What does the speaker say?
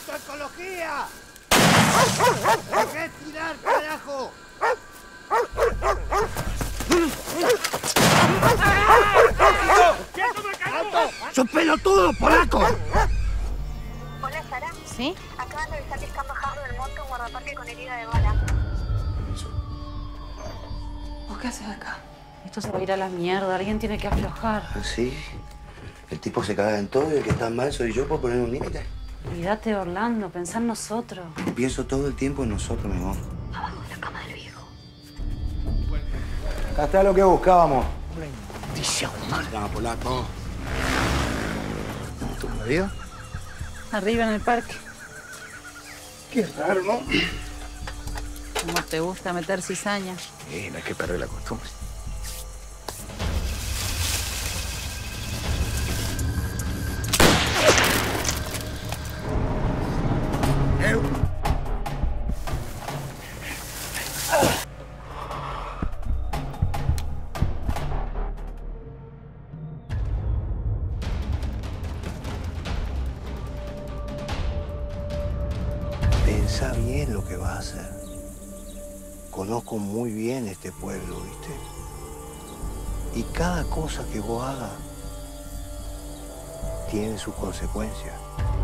¡Tu ecología! ¡Dejé tirar, carajo! ¡Sos pelotudo, polaco! Hola, Sara. ¿Sí? Acaban de avisar que están bajando del monte un guardaparque con herida de bala. ¿Vos qué haces acá? Esto se va a ir a la mierda. Alguien tiene que aflojar. Sí. El tipo se caga en todo y el que está mal soy yo por poner un límite. Olvídate, Orlando. Pensá en nosotros. Pienso todo el tiempo en nosotros, mi amor. Abajo de la cama del viejo. Acá está lo que buscábamos. Bendición, maldad, polaco. ¿Tu marido? Arriba en el parque. Qué raro, ¿no? ¿Cómo te gusta meter cizaña? No hay que perder la costumbre. Pensa bien lo que vas a hacer. Conozco muy bien este pueblo, ¿viste? Y cada cosa que vos hagas tiene sus consecuencias.